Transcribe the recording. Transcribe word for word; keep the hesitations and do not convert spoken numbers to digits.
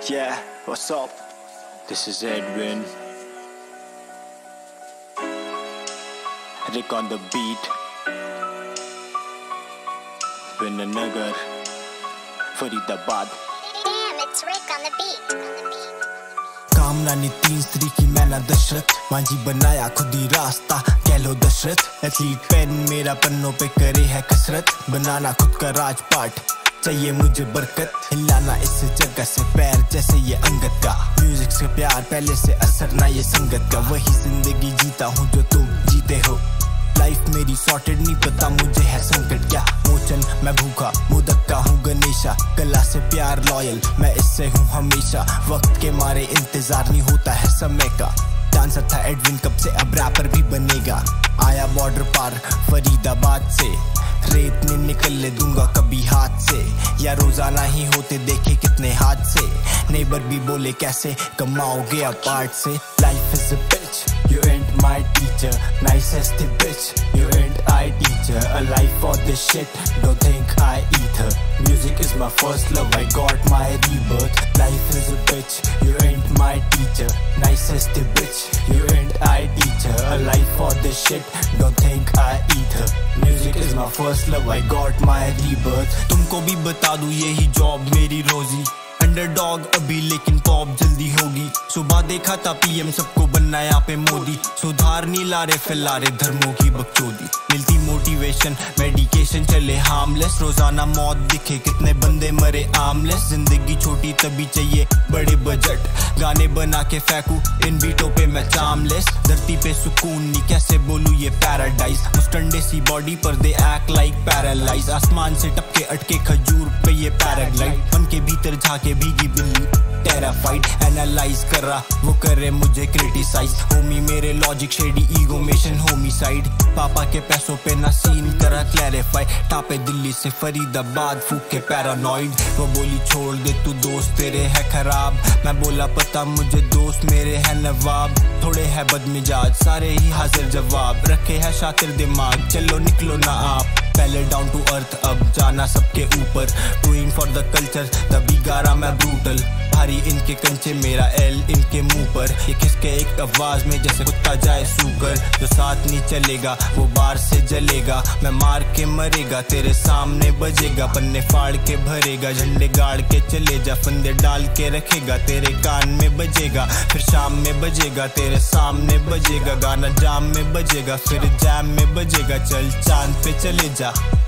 Yeah, what's up? This is Edwin. Rick on the beat. Vinanagar, Faridabad. Damn, it's Rick on the beat. कामना ने तीन स्त्री की मैना दशरथ मांझी बनाया खुद ही रास्ता कह लो दशरथ एथलीट पेन मेरा पन्नों पे करे है कसरत बनाना खुद का राजपाट चाहिए मुझे बरकत हिलाना इस जगह से पैर जैसे ये अंगत का म्यूजिक से प्यार पहले से असर ना ये संगत का वही जिंदगी जीता हूँ जो तुम जीते हो लाइफ मेरी सॉर्टेड नहीं पता मुझे है संकट क्या मोचन मैं भूखा मुदक्का हूँ गणेशा कला से प्यार लॉयल मैं इससे हूँ हमेशा वक्त के मारे इंतजार नहीं होता है समय का डांसर था एडविन कब से अब रैपर भी बनेगा आया बॉर्डर पार फरीदाबाद से रेत में निकल ले दूंगा कभी हाथ से या रोजाना ही होते देखे कितने हाथ से नेबर भी बोले कैसे कमाओगे अब पार्ट से life is a bitch you and my teacher nicest bitch you ain't I teacher a life for this shit don't think I either music is my first love I got my rebirth life is a bitch you ain't my teacher nicest bitch you ain't I teacher a life for this shit don't think I either music is my first love I got my rebirth तुमको भी बता दूं यही job मेरी रोजी underdog अभी लेकिन pop जल्दी होगी सुबह देखा था पीएम सबको बनना यहाँ पे मोदी सुधार नहीं ला रहे फैला रहे धर्मों की बकचोदी मिलती मोटिवेशन मेडिकेशन चले हार्मलेस रोजाना मौत दिखे कितने बंदे मरे आर्मलेस जिंदगी छोटी तभी चाहिए बड़े बजट गाने बना के फेंकू इन बीटों पे मैं चार्मलेस धरती पे सुकून नहीं कैसे बोलूं ये पैराडाइज मुस्टंडे सी बॉडी पर दे एक्ट लाइक पैरालाइज आसमान से टपके अटके खजूर पे ये पैराग्लाइड मन के भीतर झाके भीगी बिल्ली टेराफाइड एनालाइज कर रहा वो करे मुझे क्रिटिसाइज होमी मेरे लॉजिक शेडी ईगो मेशन होमिसाइड पापा के पैसों पे ना सीन करा क्लैरिफाई टापे दिल्ली से फरीदाबाद फूक के पैरानॉइड वो बोली छोड़ दे तू दोस्त तेरे है खराब मैं बोला पता मुझे दोस्त मेरे है नवाब थोड़े है बदमिजाज सारे ही हाजिर जवाब रखे है शातिर दिमाग चलो निकलो ना आप पहले डाउन टू अर्थ अब जाना सबके ऊपर डूइंग फॉर द कल्चर तभी गारा मैं ब्रूटल भारी इनके कंचे मेरा एल इनके मुंह पर ये किसके एक आवाज में जैसे कुत्ता जाए सूकर जो साथ नहीं चलेगा वो बार से जलेगा मैं मार के मरेगा तेरे सामने बजेगा पन्ने फाड़ के भरेगा झंडे गाड़ के चले जा फंदे डाल के रखेगा तेरे कान में बजेगा फिर शाम में बजेगा तेरे सामने बजेगा गाना जाम में बजेगा फिर जैम में बजेगा चल चांद पे चले जा